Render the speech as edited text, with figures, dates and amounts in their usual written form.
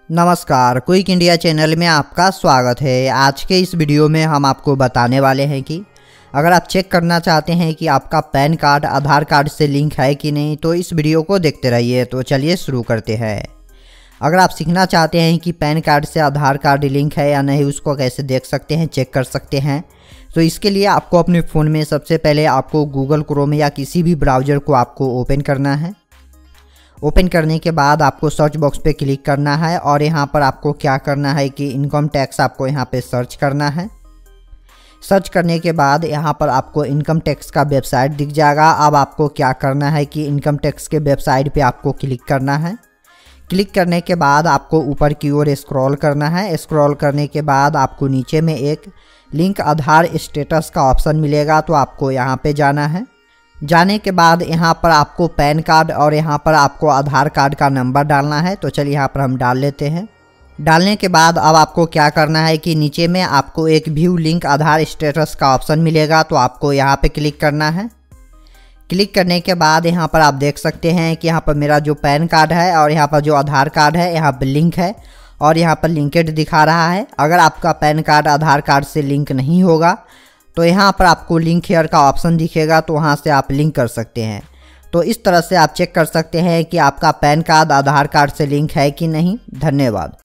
नमस्कार, quick India channel में आपका स्वागत है। आज के इस वीडियो में हम आपको बताने वाले हैं कि अगर आप चेक करना चाहते हैं कि आपका पैन कार्ड आधार कार्ड से लिंक है कि नहीं, तो इस वीडियो को देखते रहिए। तो चलिए शुरू करते हैं। अगर आप सीखना चाहते हैं कि पैन कार्ड से आधार कार्ड लिंक है या नहीं, उसको कैसे देख सकते हैं, चेक कर सकते हैं, तो इसके लिए आपको अपने फ़ोन में सबसे पहले आपको गूगल क्रोम या किसी भी ब्राउज़र को आपको ओपन करना है। ओपन करने के बाद आपको सर्च बॉक्स पे क्लिक करना है और यहाँ पर आपको क्या करना है कि इनकम टैक्स आपको यहाँ पे सर्च करना है। सर्च करने के बाद यहाँ पर आपको इनकम टैक्स का वेबसाइट दिख जाएगा। अब आपको क्या करना है कि इनकम टैक्स के वेबसाइट पे आपको क्लिक करना है। क्लिक करने के बाद आपको ऊपर की ओर स्क्रॉल करना है। स्क्रॉल करने के बाद आपको नीचे में एक लिंक आधार स्टेटस का ऑप्शन मिलेगा, तो आपको यहाँ पे जाना है। जाने के बाद यहाँ पर आपको पैन कार्ड और यहाँ पर आपको आधार कार्ड का नंबर डालना है। तो चलिए यहाँ पर हम डाल लेते हैं। डालने के बाद अब आपको क्या करना है कि नीचे में आपको एक व्यू लिंक आधार स्टेटस का ऑप्शन मिलेगा, तो आपको यहाँ पे क्लिक करना है। क्लिक करने के बाद यहाँ पर आप देख सकते हैं कि यहाँ पर मेरा जो पैन कार्ड है और यहाँ पर जो आधार कार्ड है यहाँ पर लिंक है और यहाँ पर लिंकेड दिखा रहा है। अगर आपका पैन कार्ड आधार कार्ड से लिंक नहीं होगा तो यहाँ पर आपको लिंक हियर का ऑप्शन दिखेगा, तो वहाँ से आप लिंक कर सकते हैं। तो इस तरह से आप चेक कर सकते हैं कि आपका पैन कार्ड आधार कार्ड से लिंक है कि नहीं। धन्यवाद।